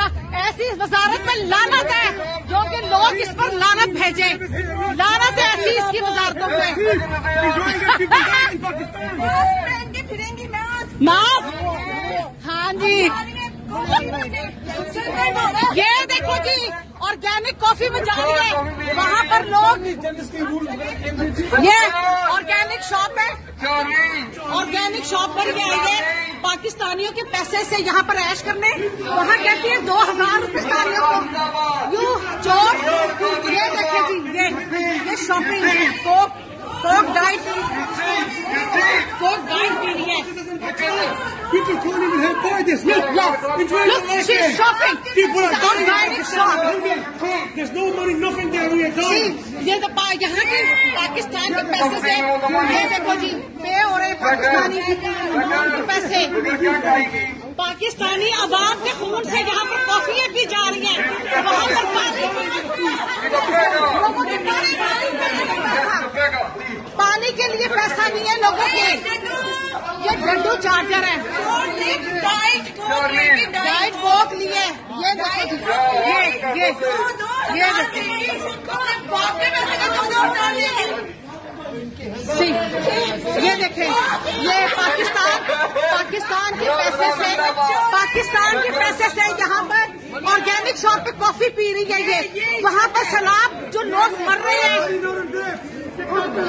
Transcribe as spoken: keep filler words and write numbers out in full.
ऐसी वजारत में लानत है जो कि लोग इस पर लानत भेजे। लानत है ऐसी इसकी वजारतों पे। मास्क, हाँ जी। ये देखो जी, ऑर्गेनिक कॉफी में जा रही है, वहाँ पर लोग, ये ऑर्गेनिक शॉप है, ऑर्गेनिक शॉप पर ये आएंगे पाकिस्तानियों के पैसे से यहाँ पर ऐश करने। वहाँ कहती है दो हजार पाकिस्तानियों को यू चोर। ये देखे जी, ये ये शॉपिंग है, coke coke diet coke diet पी रही है। People can't even help buy this. Look, yes. Enjoy Look, she's shopping. People are dying. Organic shop. There's no money, nothing there. We are dying. ये तो यहाँ की पाकिस्तान के पैसे से, ये देखो जी, पे हो रहे पाकिस्तानी पैसे, पाकिस्तानी अवाम के खून से यहाँ पर कॉफियाँ भी जा रही हैं, वहाँ पर पानी लोगों के पानी के लिए पैसा नहीं है लोगों के। ये डंडू चार्जर है, डाइट कोक लिए, ये देखो ये ये ये ये देखें, ये पाकिस्तान पाकिस्तान के पैसे से पाकिस्तान के पैसे से यहाँ पर ऑर्गेनिक शॉप पे कॉफी पी रही है। ये वहाँ पर सैलाब जो लोग मर रहे हैं।